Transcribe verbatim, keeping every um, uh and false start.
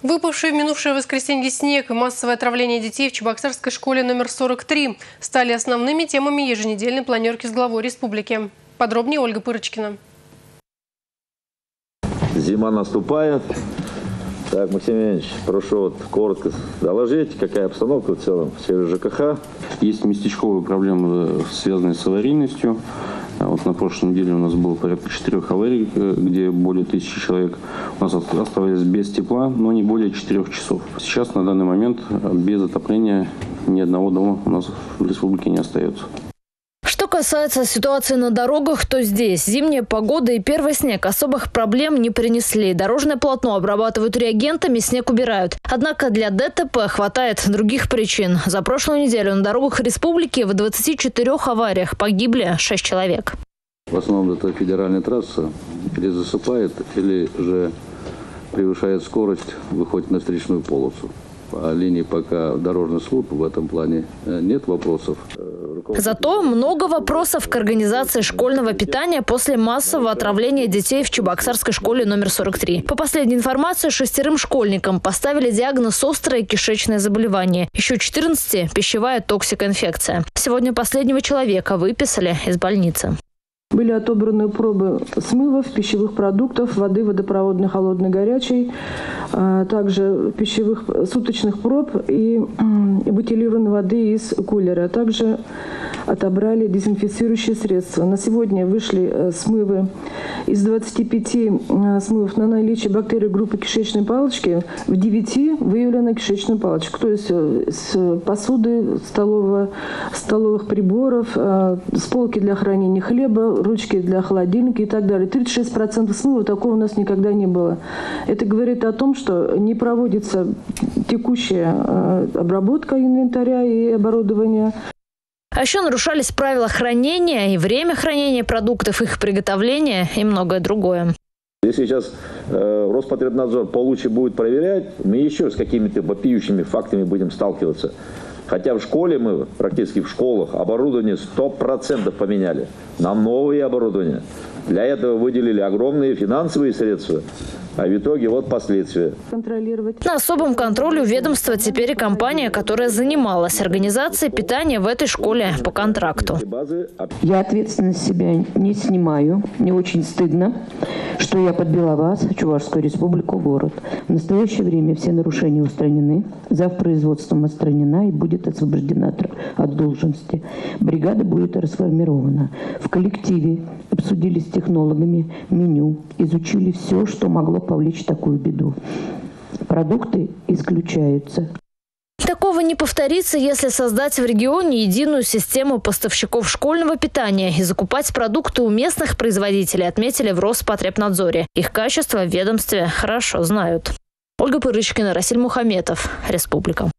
Выпавший в минувшее воскресенье снег и массовое отравление детей в Чебоксарской школе номер сорок три стали основными темами еженедельной планерки с главой республики. Подробнее Ольга Пырочкина. Зима наступает. Так, Максим Иванович, прошу вот коротко доложить, какая обстановка в целом в ЖКХ. Есть местечковые проблемы, связанные с аварийностью. Вот на прошлой неделе у нас было порядка четырех аварий, где более тысячи человек у нас оставались без тепла, но не более четырех часов. Сейчас на данный момент без отопления ни одного дома у нас в республике не остается. Что касается ситуации на дорогах, то здесь зимняя погода и первый снег особых проблем не принесли. Дорожное полотно обрабатывают реагентами, снег убирают. Однако для ДТП хватает других причин. За прошлую неделю на дорогах республики в двадцати четырёх авариях погибли шесть человек. В основном это федеральная трасса, или засыпает, или же превышает скорость, выходит на встречную полосу. По линии пока дорожный служб в этом плане нет вопросов. Зато много вопросов к организации школьного питания после массового отравления детей в Чебоксарской школе номер сорок три. По последней информации, шестерым школьникам поставили диагноз острое кишечное заболевание. Еще четырнадцати – пищевая токсикоинфекция. Сегодня последнего человека выписали из больницы. Были отобраны пробы смывов, пищевых продуктов, воды водопроводной, холодной, горячей, также пищевых суточных проб и бутилированной воды из кулера. Также отобрали дезинфицирующие средства. На сегодня вышли смывы из двадцати пяти смывов на наличие бактерий группы кишечной палочки. В девяти выявлена кишечная палочка, то есть с посуды, столового, столовых приборов, с полки для хранения хлеба, ручки для холодильника и так далее. тридцать шесть процентов смыва такого у нас никогда не было. Это говорит о том, что не проводится текущая обработка инвентаря и оборудования. А еще нарушались правила хранения и время хранения продуктов, их приготовления и многое другое. Если сейчас э, Роспотребнадзор получше будет проверять, мы еще с какими-то вопиющими фактами будем сталкиваться. Хотя в школе мы, практически в школах, оборудование сто процентов поменяли на новые оборудования. Для этого выделили огромные финансовые средства. А в итоге вот последствия. На особом контроле у ведомства теперь и компания, которая занималась организацией питания в этой школе по контракту. Я ответственность себя не снимаю. Мне очень стыдно, что я подвела вас, Чувашскую республику, город. В настоящее время все нарушения устранены. Завпроизводством отстранена и будет освобождена от должности. Бригада будет расформирована. В коллективе обсудили с технологами меню, изучили все, что могло повлечь такую беду. Продукты исключаются. Такого не повторится, если создать в регионе единую систему поставщиков школьного питания и закупать продукты у местных производителей, отметили в Роспотребнадзоре. Их качество в ведомстве хорошо знают. Ольга Пырочкина, Расиль Мухаметов, Республика.